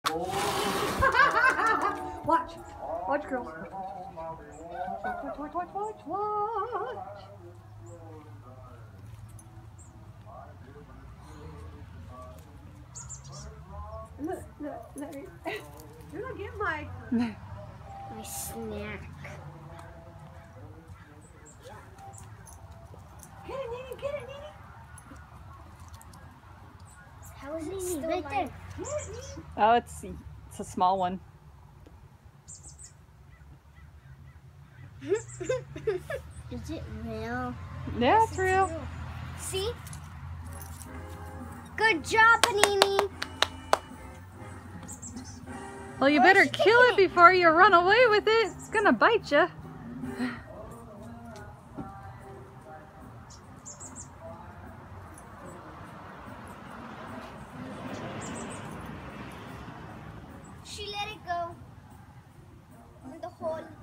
Watch. Watch, girls. Watch. Look. You're gonna get my snack. Get it, Nene. Get it, Nene. How is it still right there? Oh, it's a small one. Is it real? Yeah, it's real. See? Good job, Panini. Well, you better kill it before you run away with it. It's gonna bite you. She let it go in the hole.